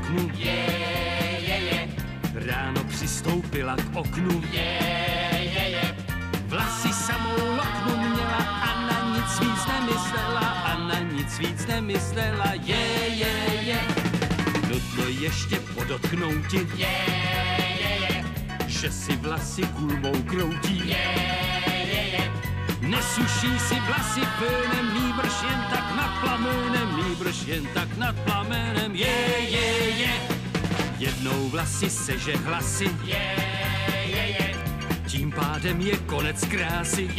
oknu. Ráno přistoupila k oknu. Vlasy samou loknu měla a na nic víc nemyslela, a na nic víc nemyslela. Nutno ještě podotknouti, že si vlasy gulmou kroutí. Nesuší si vlasy plynem, nýbrž jen tak nad plamenem, nýbrž jen tak nad plamenem. Jednou vlasy seže hlasy, tím pádem je konec krásy.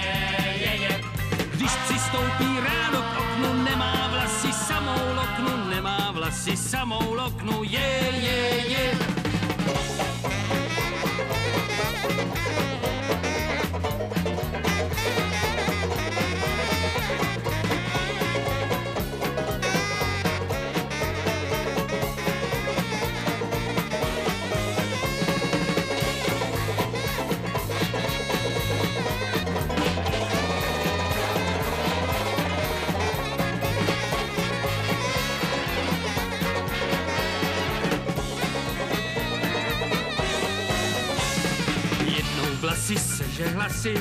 Když přistoupí ráno k oknu, nemá vlasy samou loknu, nemá vlasy samou loknu. Vlasy seže hlasy,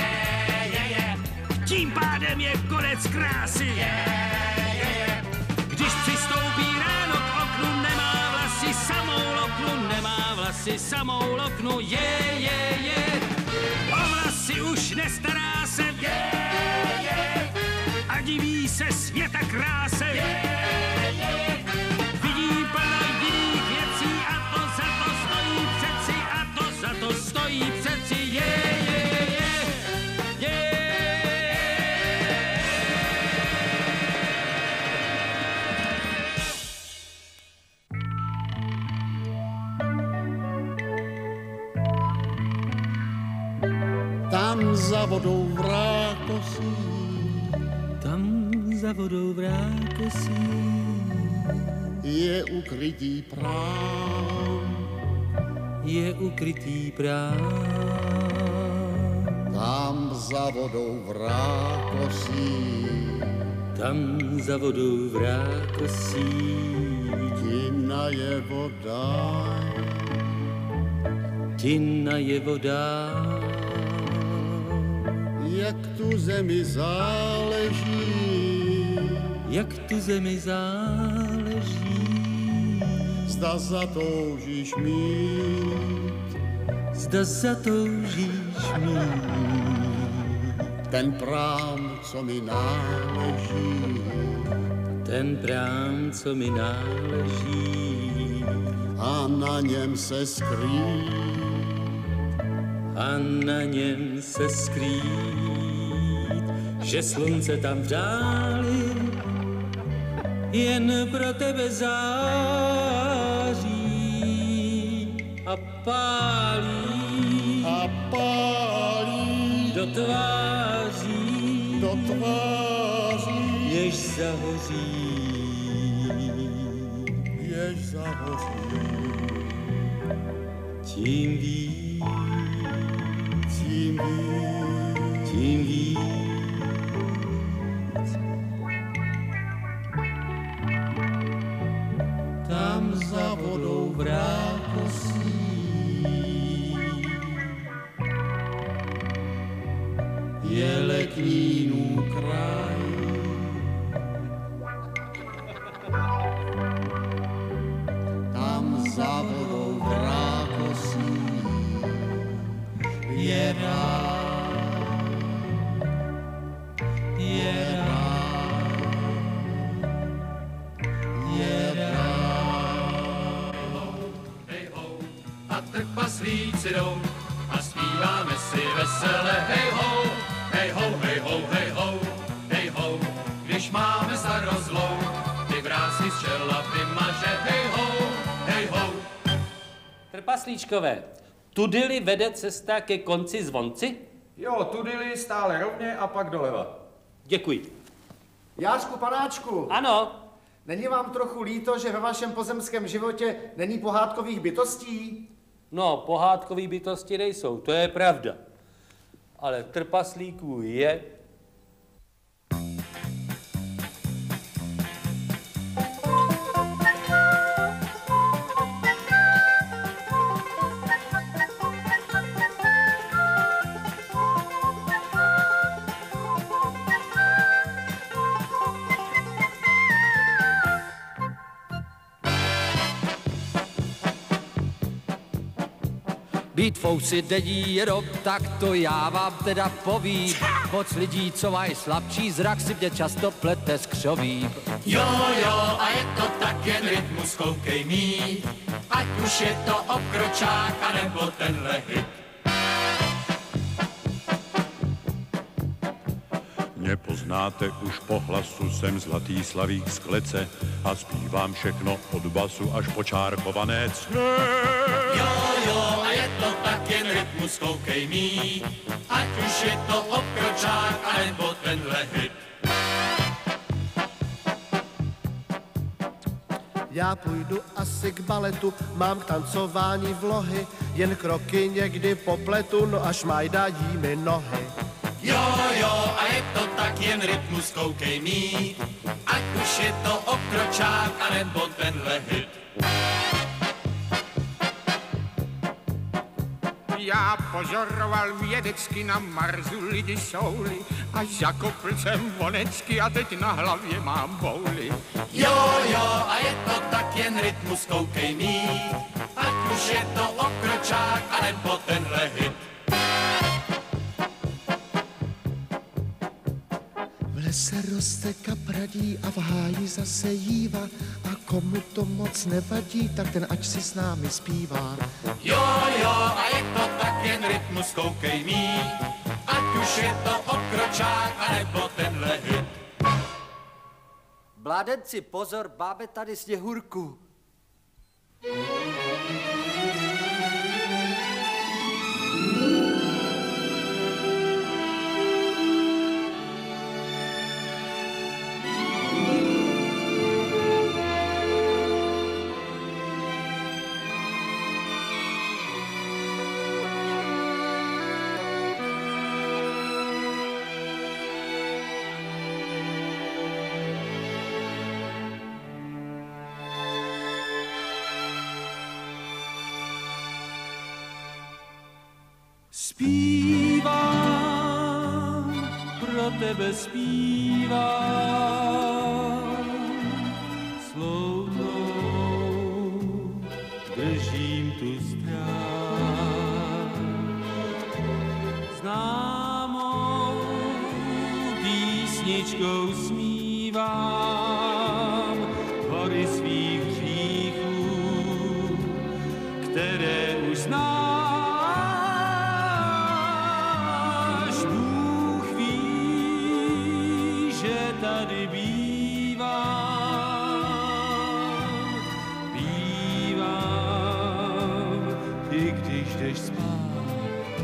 tím pádem je konec krásy. Když přistoupí ráno k oknu, nemá vlasy samou loknu, nemá vlasy samou loknu. O vlasy už nestará se, a diví se světa kráse. Vidí plno jiných věcí a to za to stojí přeci, a to za to stojí přeci. Tam za vodou v rákosí, tam za vodou v rákosí je ukrytý prám, je ukrytý prám. Tam za vodou v rákosí, tam za vodou v rákosí tinna je voda, tinna je voda. jak tu zemi záleží, jak tu zemi záleží. Zda zatoužíš mít, zda zatoužíš mít ten prám, co mi náleží, ten prám, co mi náleží, a na něm se skrýt, a na něm se skrýt, že slunce tam v dáli jen pro tebe září a pálí do tváří, jež zahoří, tím víc, tím víc. Tam za vodou v rákosí je letnínů kraj. Tam za vodou v rákosí je ráj, je ráj, je ráj. Hej ho, a trpaslíci jdou a zpíváme si vesele. Hej ho, hej ho, hej ho, hej ho, hej ho, když máme starost zlou, ty vrásky z čela vymaže. Hej ho, hej ho. Trpaslíčkové, tudy vede cesta ke konci zvonci? Jo, tudy stále rovně a pak doleva. Děkuji. Jářku, panáčku. Ano. Není vám trochu líto, že ve vašem pozemském životě není pohádkových bytostí? No, pohádkový bytosti nejsou, to je pravda. Ale trpaslíků je. Být fousy denní rob, tak to já vám teda povím. Moc lidí, co mají slabší zrak, si mě často plete s křovím. Jo, a je to tak, jen rytmus koukej mít, ať už je to okročák, anebo tenhle hit. Mě poznáte už po hlasu, jsem zlatý slavík z Klece a zpívám všechno od basu až po čárkované C. Jo, a je to tak, jen rytmus koukej mít, ať už je to okročák, anebo tenhle hit. Já půjdu asi k baletu, mám k tancování vlohy, jen kroky někdy popletu, no až majdají mi nohy. Jo, a je to tak, jen rytmus koukej mít, ať už je to okročák, anebo tenhle hit. Já pozoroval vědecky na Marsu lidi souli a zakopl jsem vonečky a teď na hlavě mám bouly. Jo, a je to tak, jen rytmus koukej mít, ať už je to okročák, anebo tenhle hit. V lese roste kapradí a v háji zase jíva a komu to moc nevadí, tak ten ať si s námi zpívá. Jo, a je to tak, jen rytmus koukej mít, ať už je to okročák, anebo tenhle hit. Mládenci, pozor, máme tady Sněhurku. Zpívám, pro tebe zpívám, slounou držím tu strach. Známou písničkou smívám hory svých hříchů, které už znám. Tady bývám, i když jdeš spát.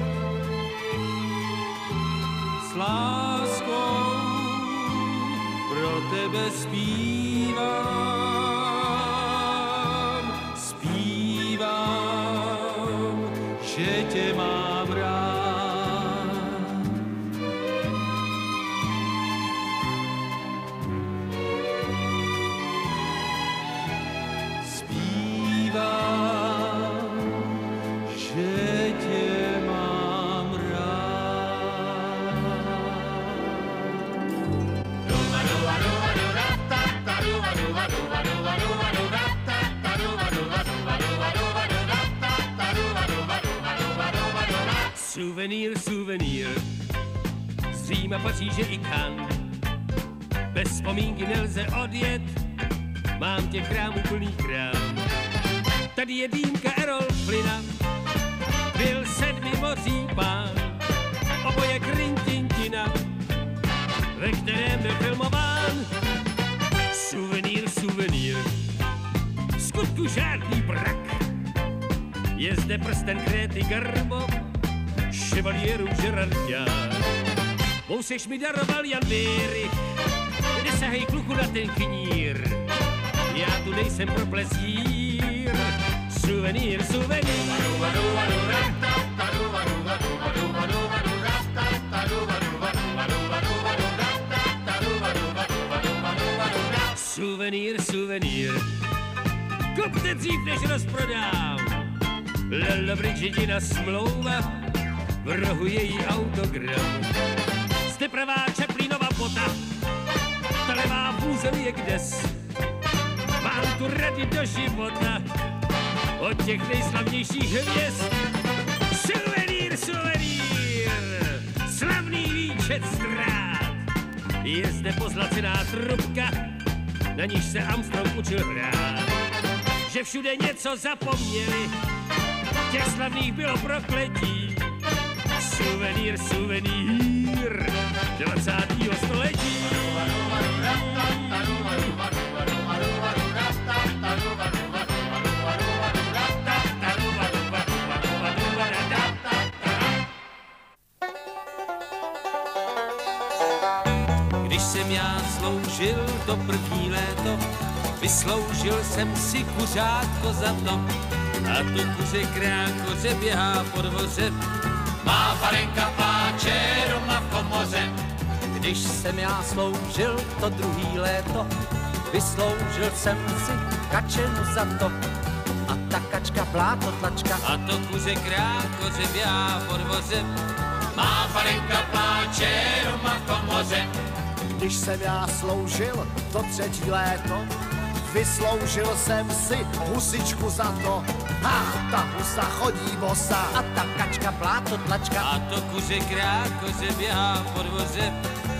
S láskou pro tebe zpívám, že tě mám rád. Suvenýr, z Říma, Paříže i Cannes. Bez vzpomínky nelze odjet, mám těch krámů plný krám. Tady je dýmka Errol Flynna, byl 7 moří pán, oboje Quentina, ve kterém byl filmován. Suvenýr, v skutku žádný brak, je zde prsten Kréty Garbo, ševalieru Gerardián. Mousež mi daroval Jan Věry, nesahej kluku na ten knír, já tu nejsem pro plezír. Suvenýr. Suvenýr. Kupte dřív, než rozprodám. Lelo Bridžidina smlouva, v rohu její autogram. Jste pravá Čaplínova bota, ta levá vůzel je kdes. Mám tu rady do života od těch nejslavnějších hvězd. před strát. Je zde pozlacená trubka, na níž se Armstrong učil hrát. Že všude něco zapomněli, těch slavných bylo prokletí. Suvenýr, suvenýr 20. století. Když jsem já sloužil to první léto, vysloužil jsem si kuřátko za to. A to kuře krákoře běhá po dvoře, Má panenka pláče doma v komoře. když jsem já sloužil to druhý léto, vysloužil jsem si kačenu za to. A ta kačka pláto tlačka, a to kuře krákoře běhá po dvoře, Má panenka pláče doma v komoře. Když jsem já sloužil to třetí léto, vysloužil jsem si husičku za to. Ta husa chodí bosa. a ta kačka pláto tlačka, a to kuře krákoře běhá po dvoře.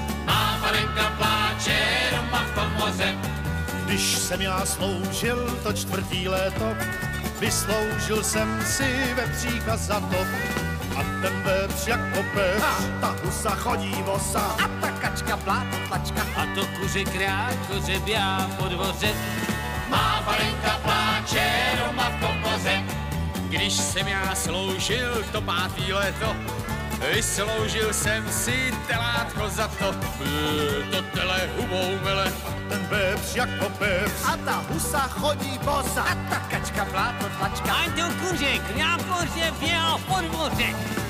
Má panenka pláče doma v komoře. Když jsem já sloužil to čtvrtý léto, vysloužil jsem si vepříka za to. A ten vepř jako pes, Ta husa chodí bosa. A ta kačka pláto tlačka, a to kuře krákoře běhá po dvoře. Má panenka pláče doma v komoře. Když jsem já sloužil to pátý léto, vysloužil jsem si telátko za to. To tele hubou mele, ten vepř jako pes. A ta husa chodí bosa. A ta kačka pláto tlačka, a to kuře krákoře běhá po dvoře.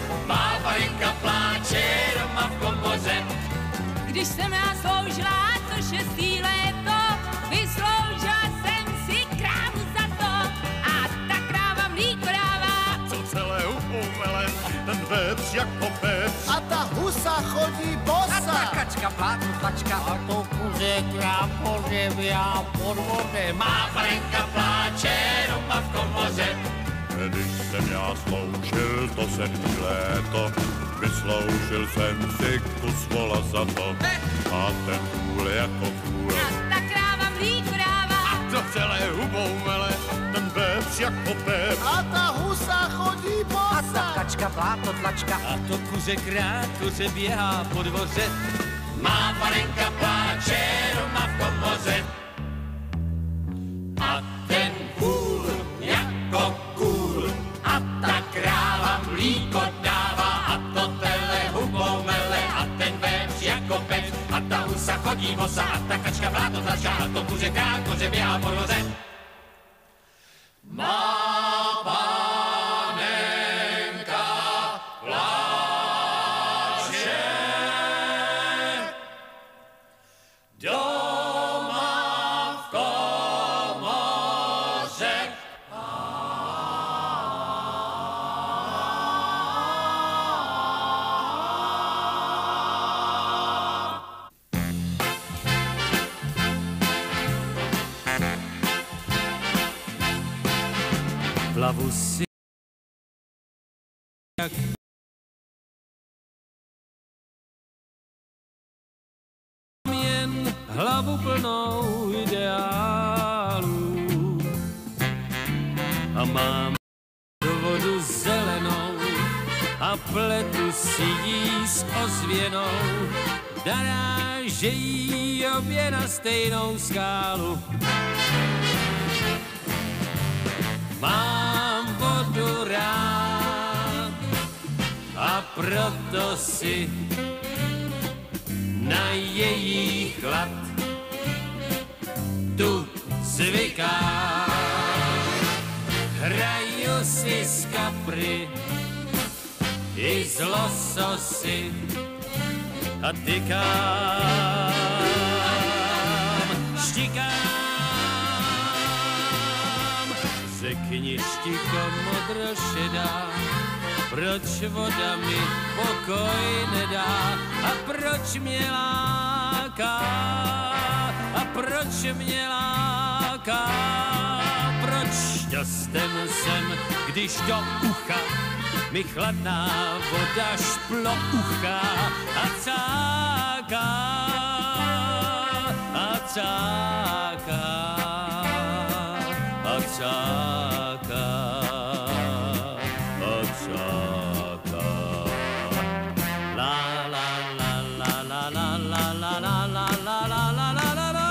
Má panenka pláče doma v komoře. Když jsem já sloužila to šestý léto, vysloužila jsem si krávu za to. A ta kráva mlíko dává, Co celé hubou mele, ten vepř jako pes. A ta husa chodí A bosa. ta kačka pláto tlačka, a to kuře krákoře běhá po dvoře. Má panenka pláče doma v komoře. Když jsem já sloužil to sedmý léto, vysloužil jsem si kus vola za to. A ten kůl jako kůl, a ta kráva mlíko dává. to celé hubou mele. ten vepř jako pes. A ta husa chodí A ta bosa. kačka pláto tlačka, a to kuře krákoře běhá po dvoře. Má panenka pláče doma v komoře. A ten kůl jako kůl. A ta kráva mlíko dává. A to tele hubou mele. A ten vepř jako pes. A ta husa chodí bosa. A ta kačka pláto tlačka. A to kuře krákoře běhá po dvoře. Má panenka pláče doma v komoře. Hlavu si jak jen hlavu plnou ideálů a mám vodu zelenou a pletu si jí s ozvěnou, narážejí obě na stejnou skálu. Mám vodu rád a proto si na její chlad tu zvykám. Hraju si s kapry i z lososy a tykám, štikám. Řekni, štiko modrošedá, proč voda mi pokoj nedá a proč mě láká, a proč mě láká, proč šťastem jsem, když do ucha mi chladná voda šplouchá a cáká, a cáká, a cáká, a cáká. La la la la la la la la la la la la la la la.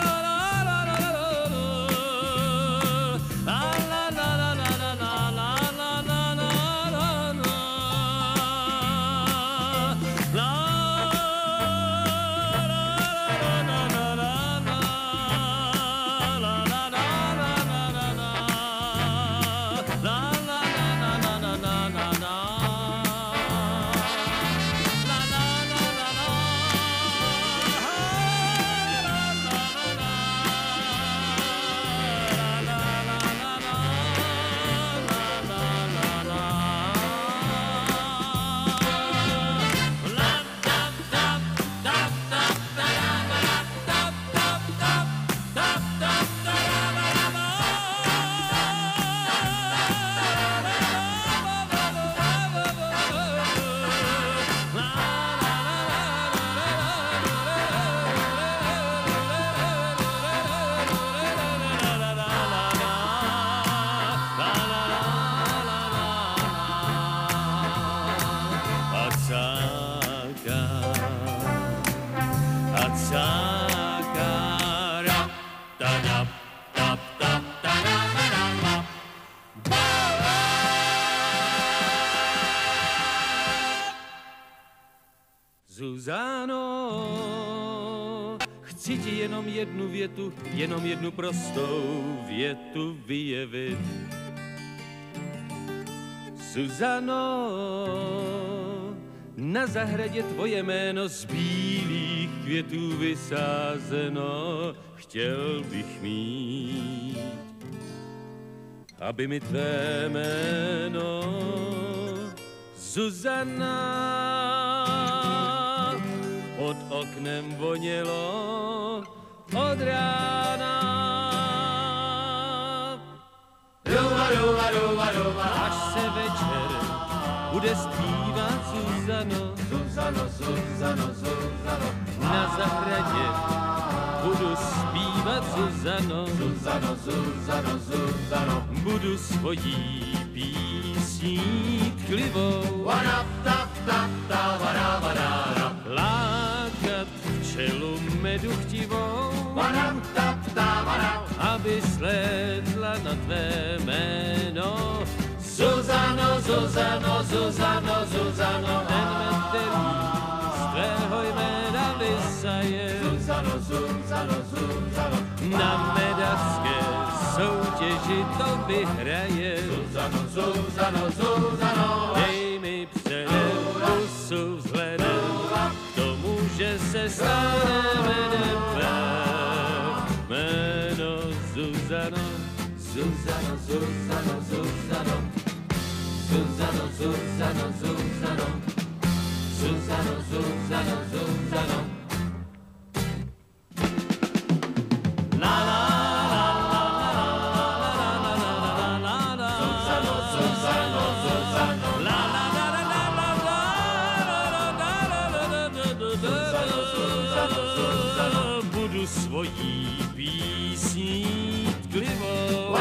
Zuzano, chci ti jenom jednu větu, jenom jednu prostou větu vyjevit. Zuzano, na zahradě tvoje jméno z bílých květů vysázeno, chtěl bych mít, aby mi tvé jméno Zuzana pod oknem vonělo od rána. Ruva, ruva, ruva, ruva. Až se večer bude zpívat Zuzano, Zuzano, Zuzano, Zuzano. Na zahradě budu zpívat Zuzano, Zuzano, Zuzano, Zuzano. Budu svojí písní tklivou lákat včelu medu chtivou, aby slétla na tvé jméno. Zuzano, Zuzano, Zuzano, Zuzano. Ten med, který z tvého jména vysaje. Zuzano, Zuzano, Zuzano. Na medařské soutěži to vyhraje. Zuzano, Zuzano, Zuzano. Dej mi předem pusu vzhledem k tomu, že se staneme tvé jméno Zuzano. Zuzano, Zuzano, Zuzano. Zuzano, Zuzano, Zuzano. Zuzano, Zuzano, Zuzano. La la svojí písní tklivou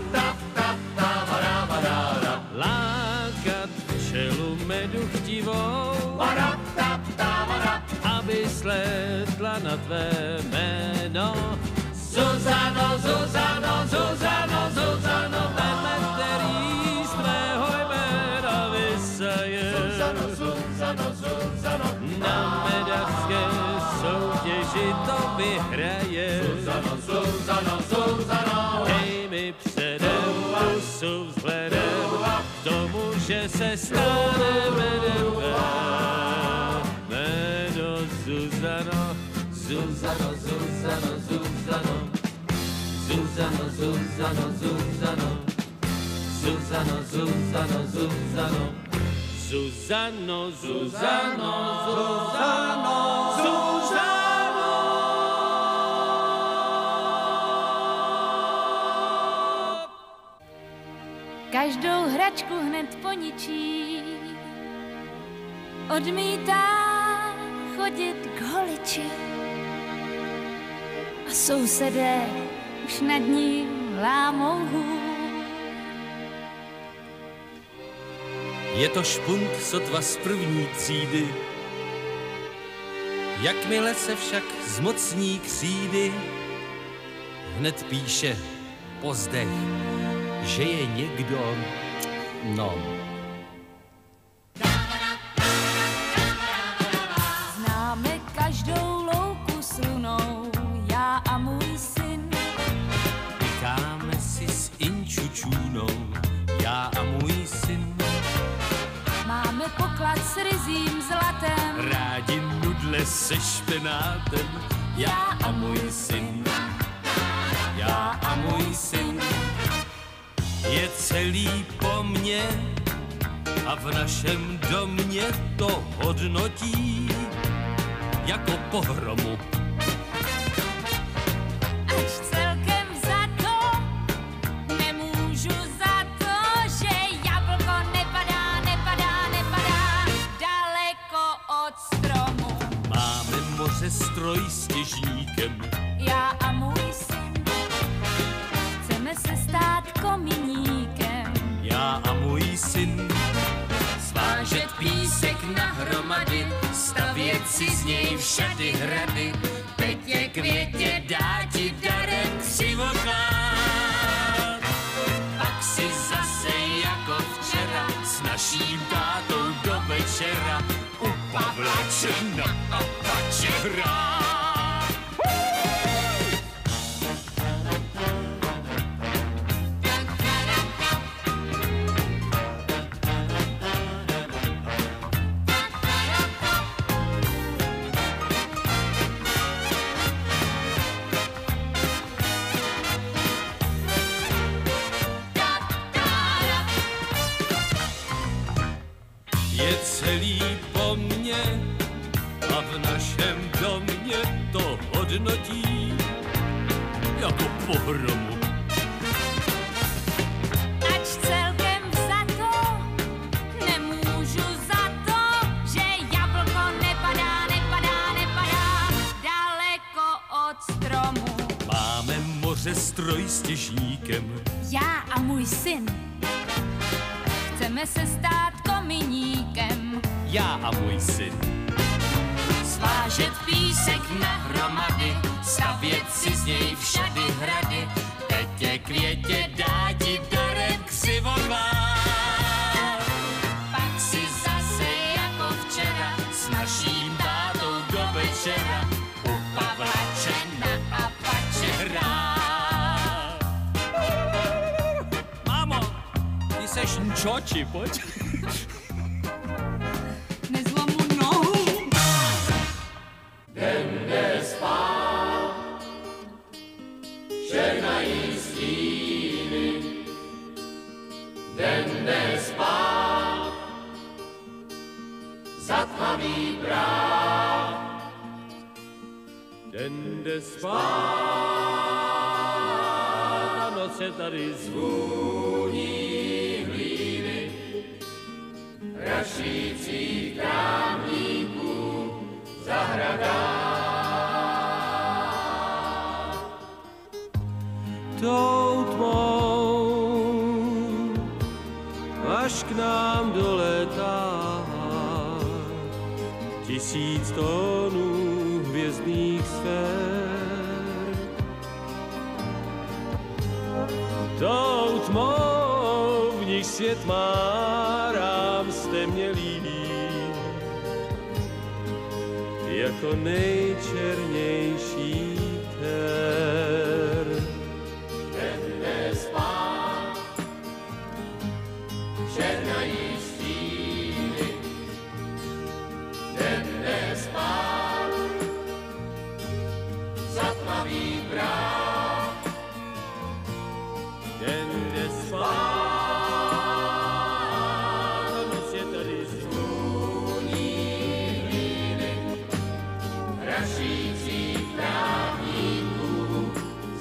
lákat včelu medu chtivou, aby slétla na tvé jméno. Zuzano, Zuzano, Zuzano, Zuzano. Ten med, který z tvého jména vysaje. Zuzano, Zuzano, Zuzano. Na medařské soutěži to vyhraje. Zuzano, Zuzano, Zuzano. Dej mi předem pusu vzhledem k tomu, že se staneme tvé jméno Zuzano. Zuzano, Zuzano, Zuzano. Zuzano, Zuzano, Zuzano. Zuzano, Zuzano, Zuzano. Zuzano, Zuzano, Zuzano, Zuzano. každou hračku hned poničí. Odmítá chodit k holiči a sousedé už nad ním lámou hůl. Je to špunt sotva z první třídy, jakmile se však zmocní křídy, hned píše pozdech, že je někdo, no. Známe každou louku s lunou, já a můj syn. Tykáme si s inčučůnou, já a můj syn. Máme poklad s ryzím zlatem, Rádi nudle se špenátem, já a můj syn. Já a můj syn je celý po mně a v našem domě to hodnotí jako pohromu. ač celkem za to nemůžu za to, že jablko nepadá, nepadá, nepadá daleko od stromu. Máme moře stroj s těžníkem, Já a můj syn chceme se stát kominíkem. já a můj syn. Svážet písek na hromady, stavět si z něj všady hrady, Petě květě dá ti darem křivoklát. Pak si zase jako včera s naším tátou do večera u Pavlačina a pače hrát. Je celý po mně a v našem domě to hodnotí jako pohromu. Ač celkem za to nemůžu za to, že jablko nepadá, nepadá, nepadá daleko od stromu. Máme moře stroj s těžníkem, Já a můj syn chceme se stát kominíkem. já a můj syn. Svážet písek na hromady, stavět si z něj všady hrady, Petě květě dá ti darem křivoklát. Pak si zase jako včera s naším tátou do večera u Pavlačena a pače hrát. Mámo, ty seš nčoči, pojď. Nezlom mu nohu. Den jde spát, žehnají stíny. Den jde spát, zatmavý brát. Den jde spát a noc je tady Zvůní hlíny, prašících trámníků zahradách. tou tmou, až k nám doletá 1000 tónů hvězdných sfér. Tou tmou, v níž svět má rám stemnělý, jako nejčernější ter. Den jde spát, žehnají stíny. Den jde spát, zatmavý brát. Den jde spát, noc je tady Zvůní hlíny, prašících trávníků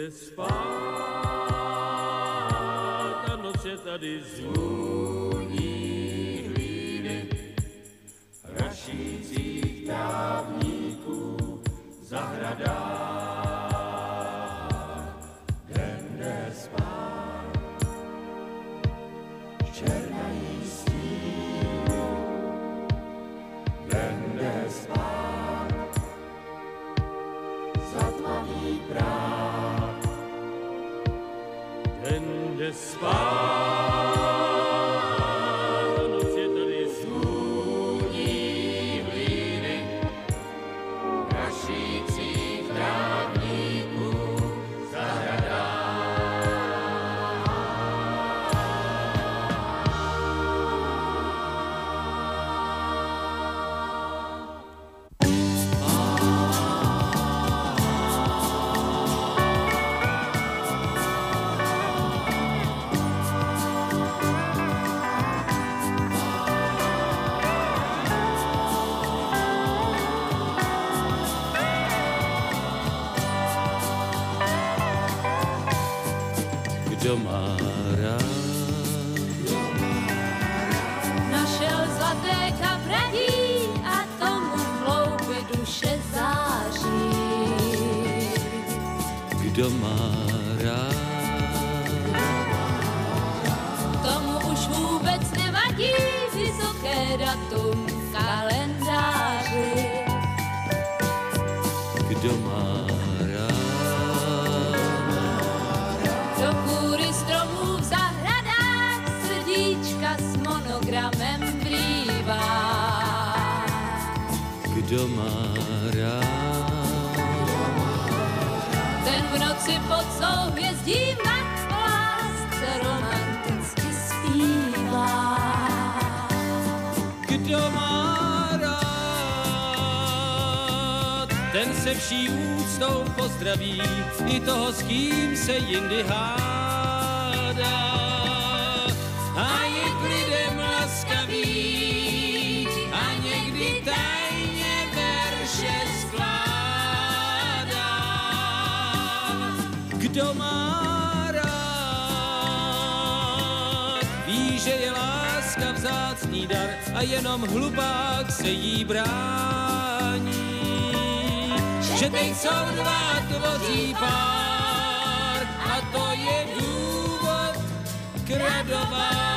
jde spát a noc je tady zvůní hlíny, rašících trávníků v zahradách. Den jde spát, černají stíny, den jde spát, zatmaví prát. Den jde spát, noc je tady zvůní hlíny, prašících trávníků v zahradách. Kdo má rád? Našel zlaté kapradí a tomu v hloubi duše září. Kdo má rád? Tomu už vůbec nevadí vysoké datum v kalendáři. Kdo má rád? Do kůry stromů v zahradách srdíčka s monogramem vrývá. Kdo má rád? Ten v noci pod souhvězdím na lásce romanticky zpívá. Kdo má rád? Ten se vší úctou pozdraví i toho, s kým se jindy hádá. A je k lidem laskavý a někdy tajně verše skládá. Kdo má rád, ví, že je láska vzácný dar a jenom hlupák se jí brání. Že teď jsou dva tvoří pár a to je důvod k radování.